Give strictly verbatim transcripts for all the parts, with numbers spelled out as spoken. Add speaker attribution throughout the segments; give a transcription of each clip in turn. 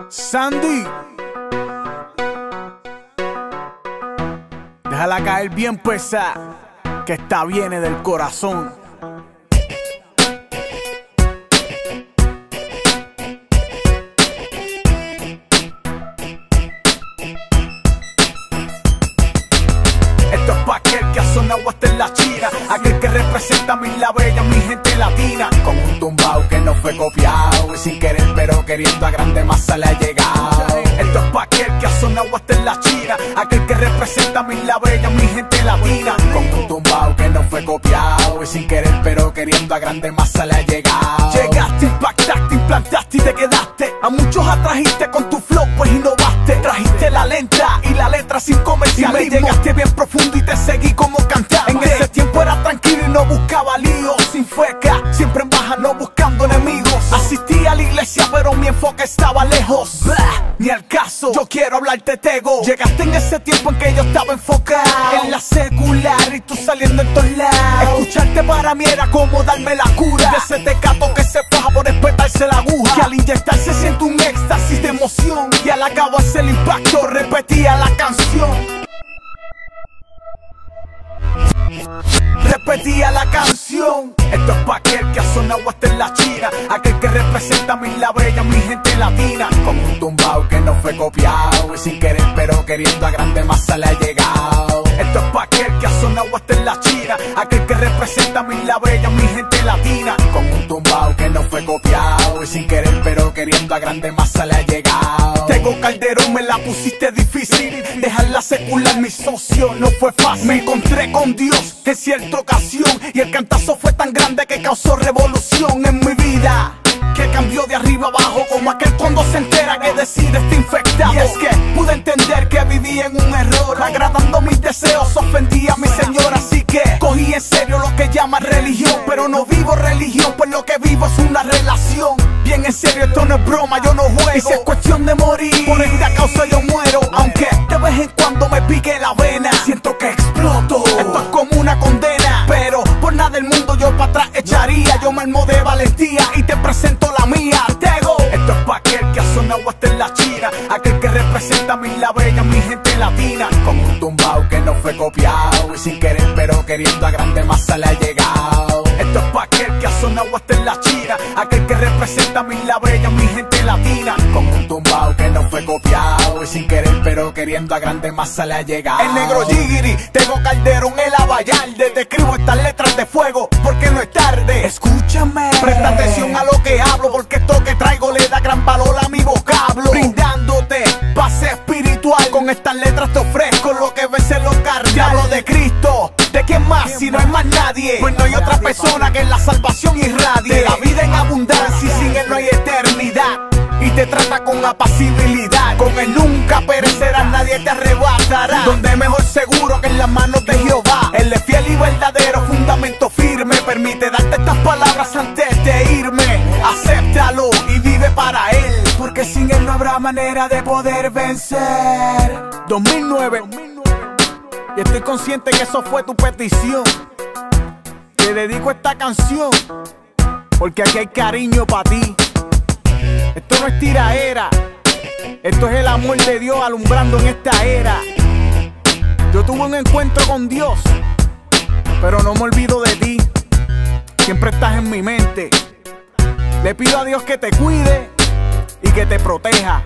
Speaker 1: Sandy, déjala caer bien pesada, que esta viene del corazón. Esto es pa' aquel que ha sonado hasta en la China, aquel que representa a mi la bella, mi gente latina. Con un tumbao que no fue copiado, y sin querer pero queriendo a grande masa le ha llegado. Esto es pa' aquel que ha sonado hasta en la China, aquel que representa a mi la bella, mi gente latina. Con un tumbao que no fue copiado, y sin querer pero queriendo a grande masa le ha llegado. Llegaste, impactaste, implantaste y te quedaste. A muchos atrajiste con tu flow, pues innovaste. Trajiste la lenta y la letra sin comercialismo. Y me llegaste bien profundo y te seguí como cantante. En ese tiempo era tranquilo y no buscaba líos. Sin feca, siempre en baja, no buscando enemigos. Asistí a la iglesia pero mi enfoque estaba lejos. Blah, ni al caso, yo quiero hablarte tego. Llegaste en ese tiempo en que yo estaba enfocado en la secular y tú saliendo en todos lados. Escucharte para mí era como darme la cura de ese tecato que se faja por espetarse la aguja, que al inyectarse siente un éxtasis de emoción, y al acabarse el impacto repetía la canción. Repetía la canción. Esto es pa' aquel que ha sonado hasta en la China, aquel que representa a mi la bella, mi gente latina. Con un tumbao que no fue copiado, y sin querer pero queriendo a grande masa le ha llegado. Esto es pa' aquel que ha sonado hasta en la China, aquel que representa a mi la bella, mi gente latina. Con un tumbao que no fue copiado, y sin querer pero queriendo a grande masa le ha llegado. Tego Calderón, me la pusiste difícil, dejarla secular mi socio no fue fácil. Me encontré con Dios en cierta ocasión, y el cantazo fue tan grande que causó revolución en mi vida, que cambió de arriba abajo, como aquel cuando se entera que decide estar infectado. Y es que pude entender que vivía en un error, agradando mis deseos ofendía a mi señor. Así que cogí en serio lo que llaman religión, pero no vivo religión, pues lo que vivo es una relación. Bien en serio, esto no es broma, yo no juego, y si es cuestión de morir, por esta causa yo muero. Aunque de vez en cuando me pique la vena, siento que exploto, esto es como una condena, pero por nada del mundo yo para atrás echaría. Yo me armo de valentía y te presento la mía, Tego. Esto es pa' aquel que ha sonado hasta en la China, aquel que representa a mi la bella, mi gente latina. Con un tumbao que no fue copiado, y sin querer pero queriendo a grande masa le ha llegado. Esto es pa' aquel que ha sonado hasta en la China, aquel que representa a mi la bella, mi gente latina. Con un tumbao que no fue copiado, y sin querer pero queriendo a grande masa le ha llegado. El negro Jigiri, Tego Calderón, el Abayalde. Te escribo estas letras de fuego porque no es tarde. Escúchame, presta atención a lo que hablo, porque esto que traigo le da gran valor a mi vocablo. Brindándote paz espiritual, con estas letras te ofrezco lo que ves en los carnales. Hablo de Cristo, ¿de quién más si no hay más nadie? Pues no hay otra persona que en la salvación irradie. De la vida en abundancia y sin él no hay eternidad, y te trata con apacibilidad. Con él nunca perecerás, nadie te arrebatará. Donde mejor seguro que en las manos de Jehová. Él es fiel y verdadero, fundamento firme. Permite darte estas palabras antes de irme. Acéptalo y vive para él, porque sin él no habrá manera de poder vencer. dos mil nueve, y estoy consciente que eso fue tu petición. Te dedico esta canción porque aquí hay cariño para ti. Esto no es tiraera, esto es el amor de Dios alumbrando en esta era. Yo tuve un encuentro con Dios, pero no me olvido de ti. Siempre estás en mi mente. Le pido a Dios que te cuide y que te proteja.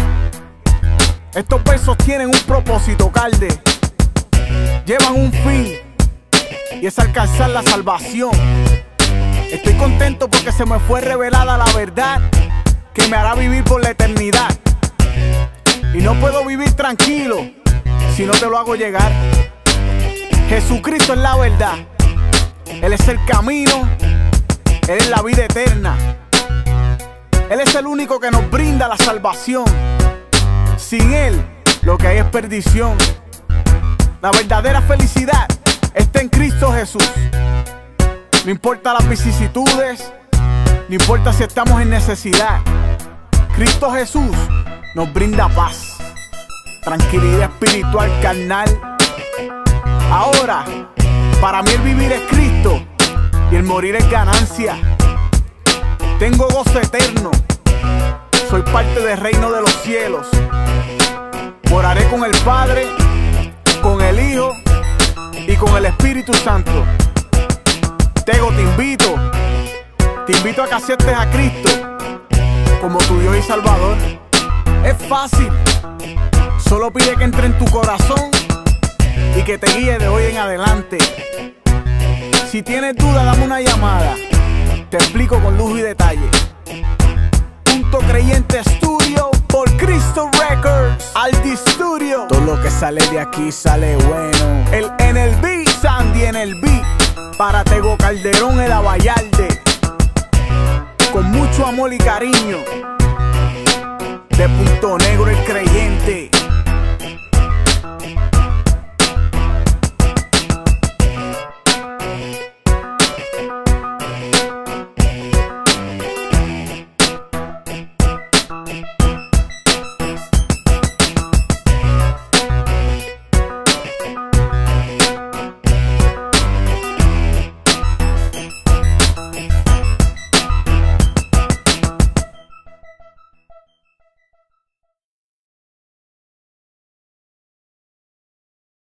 Speaker 1: Estos versos tienen un propósito, Calde. Llevan un fin, y es alcanzar la salvación. Estoy contento porque se me fue revelada la verdad que me hará vivir por la eternidad. Y no puedo vivir tranquilo si no te lo hago llegar. Jesucristo es la verdad, Él es el camino, Él es la vida eterna. Él es el único que nos brinda la salvación. Sin Él, lo que hay es perdición. La verdadera felicidad está en Cristo Jesús. No importa las vicisitudes, no importa si estamos en necesidad. Cristo Jesús nos brinda paz, tranquilidad espiritual, carnal. Ahora, para mí el vivir es Cristo y el morir es ganancia. Tengo gozo eterno, soy parte del reino de los cielos. Oraré con el Padre, con el Hijo y con el Espíritu Santo. Tego, te invito, te invito a que aceptes a Cristo como tu Dios y Salvador. Es fácil, solo pide que entre en tu corazón y que te guíe de hoy en adelante. Si tienes duda, dame una llamada, te explico con lujo y detalle. Punto Creyente Studio por Cristo Records, Aldi Studio. Todo lo que sale de aquí sale bueno. El N L B, Sandy N L B, para Tego Calderón el Abayalde, con mucho amor y cariño, de Punto Negro el Creyente.